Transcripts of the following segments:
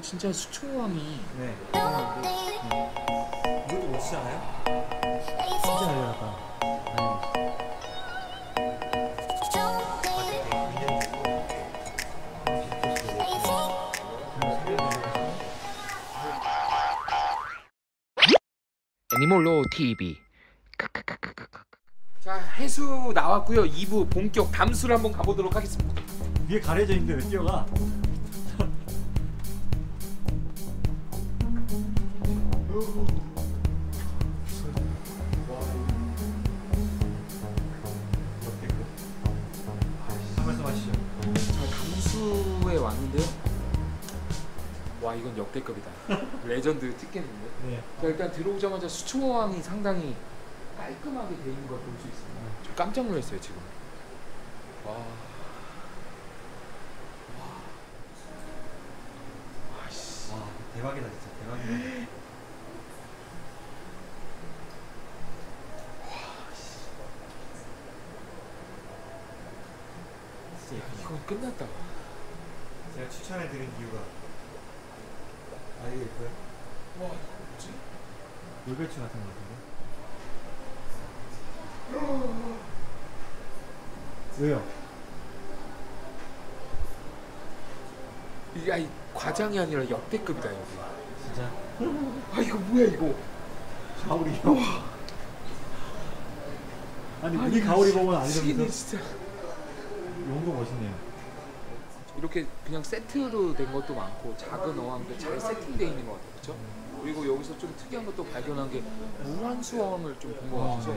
진짜 수초왕이 네. 대단한데. 이것도 멋지잖아요? 진짜 잘 나갔다. 애니몰로 TV. 자, 해수 나왔고요. 2부 본격 담수를 한번 가보도록 하겠습니다. 위에 가려져 있는데 왜 뛰어가? 말씀하시죠. 자, 담수에 왔는데요. 와, 이건 역대급이다. 레전드 찍겠는데. 네. 자, 일단 들어오자마자 수초왕이 상당히 깔끔하게 돼 있는 걸 볼 수 있습니다. 저 깜짝 놀랐어요 지금. 와. 와씨. 와, 대박이다 진짜. 대박이다. 진짜 이건 끝났다. 제가 추천해드린 이유가 이게 예뻐요? 와, 뭐지? 물배추 같은 거 같은데? 왜요? 야, 이 과장이 아니라 역대급이다 여기. 진짜? 아, 이거 뭐야 이거? 가오리요? 아니 우리 가오리 보면 미치겠네 아니면서 진짜. 이런 거 멋있네요. 이렇게 그냥 세트로 된 것도 많고 작은 어항도 잘 세팅되어 있는 것 같아요, 그렇죠? 그리고 여기서 좀 특이한 것도 발견한 게 무한수어항을 좀 본 것 같아서.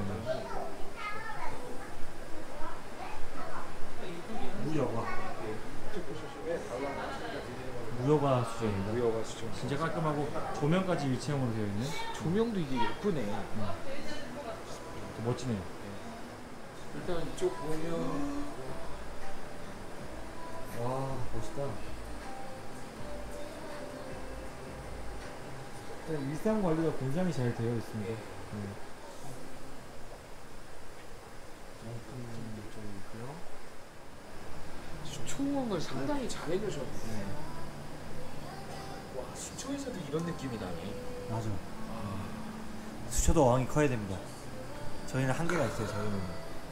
무효가 수조입니다. 무여가 수준. 진짜 깔끔하고 조명까지 일체형으로 되어 있는 조명도 이게 예쁘네. 멋지네요. 일단 이쪽 보면 와, 멋있다. 일상 관리가 굉장히 잘 되어 있습니다. 좀 있고요. 수초왕을 상당히 잘 해주셨네. 와, 수초에서도 이런 느낌이 나네. 맞아. 수초도 어항이 커야 됩니다. 저희는 한계가 있어요. 저희는.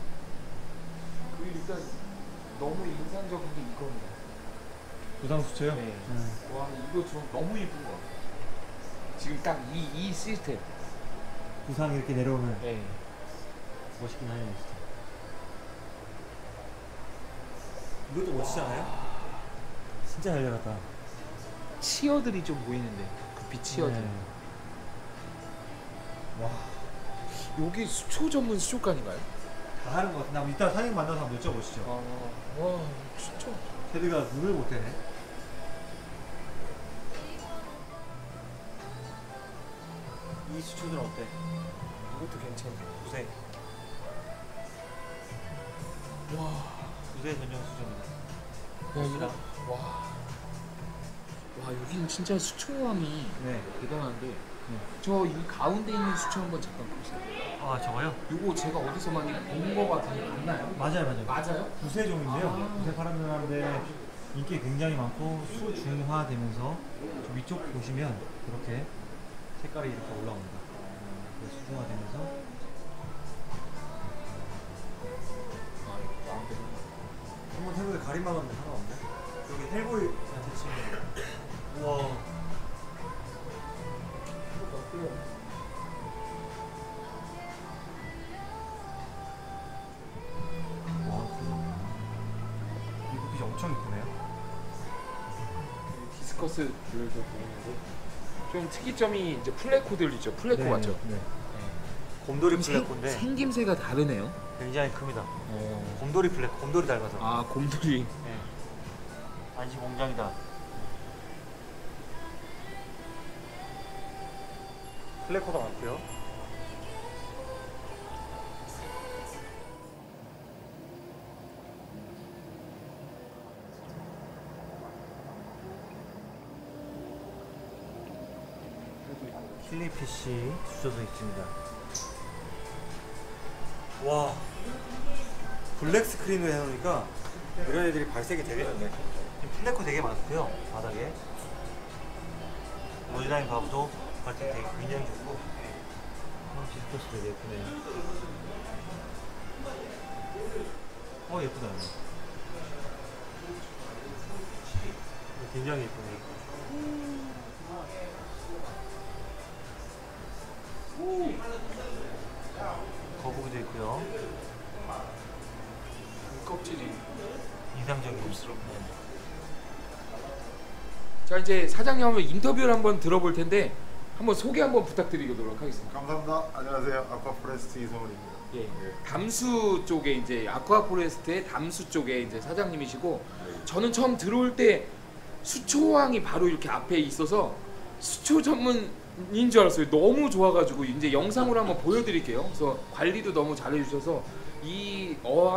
그리고 일단 너무 인상적인 게 이겁니다. 부상 수초요? 네. 와, 이거 좀 너무 예쁜 것 같아요. 지금 딱 이 시스템. 부상 이렇게 내려오면 네. 멋있긴 하네요. 진짜. 이것도 멋지잖아요? 진짜 잘 나갔다. 치어들이 좀 보이는데 그 빛치어들. 네. 와, 여기 수초 전문 수족관인가요? 다 하는 것 같은데 이따 사장님 만나서 한번 여쭤보시죠. 와, 진짜. 테드가 눈을 못 떼네. 이 수초들은 어때? 이것도 괜찮네. 부세. 와, 부세 전용 수초입니다. 야, 이거 와, 여기는 진짜 수초왕이 네. 대단한데. 저 이 가운데 있는 수초 한번 잠깐 보세요. 아, 저거요? 이거 제가 어디서 많이 본 거 같은데 맞나요? 맞아요. 맞아요? 부세종인데요. 부세 파란 사람들 인기 굉장히 많고 수중화되면서 위쪽 보시면 이렇게 색깔이 이렇게 올라옵니다. 수중화되면서 한번 해보게 가림막은 상관없네. 여기 헬보이한테 치면 우와. 이 빛이 엄청 이쁘네요. 디스커스 뷰를 좀 보이는데 좀 특이점이 이제 플래코들이죠. 플래코 네, 맞죠? 네. 곰돌이 좀 플래코인데 생김새가 다르네요. 굉장히 큽니다. 곰돌이 플래코, 곰돌이 닮아서. 아, 곰돌이. 네. 안시 공장이다. 플래코도 많고요. 킬리피쉬 수조도 있습니다. 와, 블랙 스크린으로 해놓으니까 이런 애들이 발색이 되게 좋네. 지금 플래코 되게 많고요, 바닥에. 보드라인 봐도 퀄리티 되게 굉장히 좋고 디스커스 되게 예쁘네요. 예쁘다. 굉장히 예쁘네요. 거북이도 있고요. 껍질이 인상적인 곱스럽네요. 자, 이제 사장님 한번 인터뷰를 한번 들어볼 텐데 한번 소개 한번 부탁드리도록 하겠습니다. 감사합니다. 안녕하세요. 아쿠아포레스트 이성훈입니다. 예. 담수 쪽에 이제 아쿠아포레스트의 담수 쪽에 이제 사장님이시고, 저는 처음 들어올 때 수초왕이 바로 이렇게 앞에 있어서 수초 전문인 줄 알았어요. 너무 좋아가지고 이제 영상으로 한번 보여드릴게요. 그래서 관리도 너무 잘해주셔서 이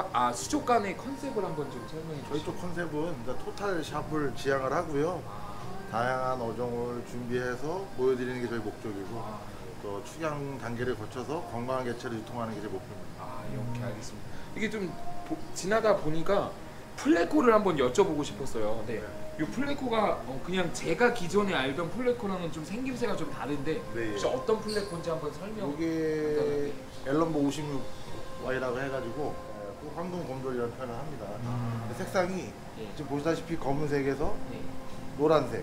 수족관의 컨셉을 한번 좀 설명해 저희 주시죠. 쪽 컨셉은 이제 토탈 샵을 지향을 하고요. 다양한 어종을 준비해서 보여드리는 게 저희 목적이고, 또 축양 단계를 거쳐서 건강한 개체를 유통하는 게 제 목표입니다. 이렇게 알겠습니다. 이게 좀 지나다 보니까 플레코를 한번 여쭤보고 싶었어요. 네. 이 플레코가 그냥 제가 기존에 알던 플레코랑은 좀 생김새가 좀 다른데 네. 혹시 어떤 플레코인지 한번 설명. 이게 앨럼보 56Y라고 해가지고 황금 곰돌이라는 표현을 합니다. 색상이 예. 지금 보시다시피 검은색에서 네. 노란색,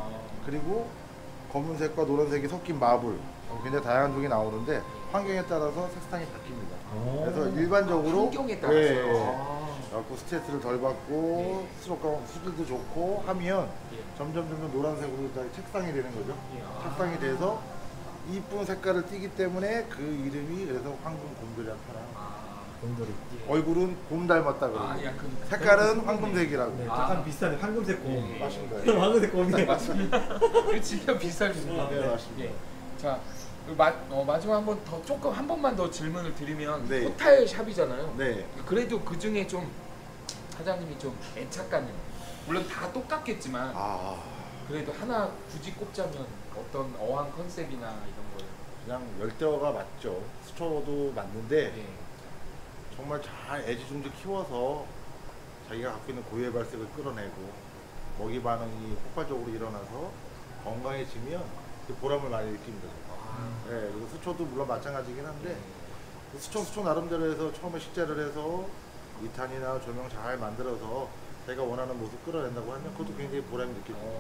그리고 검은색과 노란색이 섞인 마블, 굉장히 다양한 종이 나오는데 환경에 따라서 색상이 바뀝니다. 그래서 일반적으로 환경에 따라서요. 그래갖고 스트레스를 덜 받고 수족관 수질도 좋고 하면 예. 점점 노란색으로 책상이 되는 거죠. 예. 책상이 돼서 이쁜 색깔을 띠기 때문에 그 이름이 그래서 황금 곰돌이라는 표현. 곰돌이. 얼굴은 곰 닮았다 그러고 약간 색깔은 황금색이라고. 네, 약간 비슷하네. 황금색 곰. 예. 맞습니다. 황금색 곰이. 이거 진짜 비쌀입니다. 네, 맞습니다. 예. 자, 마지막 한 번만 더 질문을 드리면, 네. 토탈 샵이잖아요. 네. 그래도 그 중에 좀 사장님이 좀 애착가는, 물론 다 똑같겠지만 그래도 하나 굳이 꼽자면 어떤 어항 컨셉이나 이런 거예요? 그냥 열대어가 맞죠. 수초도 맞는데 예. 정말 잘 애지중지 키워서 자기가 갖고 있는 고유의 발색을 끌어내고 먹이 반응이 폭발적으로 일어나서 건강해지면 그 보람을 많이 느낍니다. 네, 그리고 수초도 물론 마찬가지긴 한데 수초 나름대로 해서 처음에 식재를 해서 이탄이나 조명 잘 만들어서 자기가 원하는 모습 끌어낸다고 하면 그것도 굉장히 보람이 느껴집니다.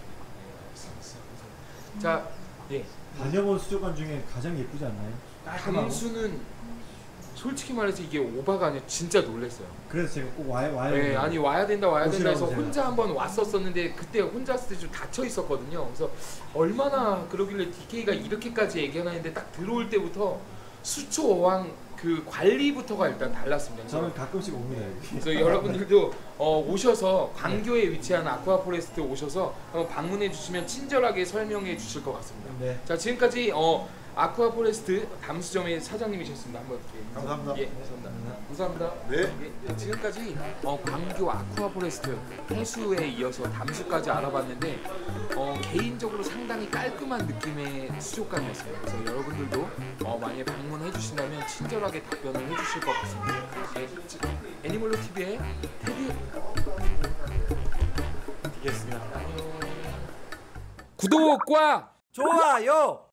자, 예. 다녀본 수족관 중에 가장 예쁘지 않나요? 담수는 솔직히 말해서 이게 오바가 아니라 진짜 놀랐어요. 그래서 제가 꼭 와야 네, 아니 와야 된다 해서 오시라고 혼자 한번 왔었었는데 그때 혼자 왔을 때 좀 닫혀 있었거든요. 그래서 얼마나 그러길래 DK가 이렇게까지 얘기하나 했는데 딱 들어올 때부터 수초 어항 그 관리부터가 일단 달랐습니다. 저는 가끔씩 옵니다. 여기. 그래서 여러분들도 오셔서 광교에 위치한 아쿠아포레스트 오셔서 한번 방문해 주시면 친절하게 설명해 주실 것 같습니다. 네. 자, 지금까지 아쿠아포레스트 담수점의 사장님이셨습니다. 한번 감사합니다. 예, 감사합니다. 네. 예, 지금까지 광교 아쿠아포레스트 해수에 이어서 담수까지 알아봤는데 개인적으로 상당히 깔끔한 느낌의 수족관이었습니다. 그래서 여러분들도 만약에 방문해 주신다면 친절하게 답변을 해주실 것 같습니다. 예, 애니멀로 TV의 테디였습니다. 되겠습니다. 구독과 좋아요.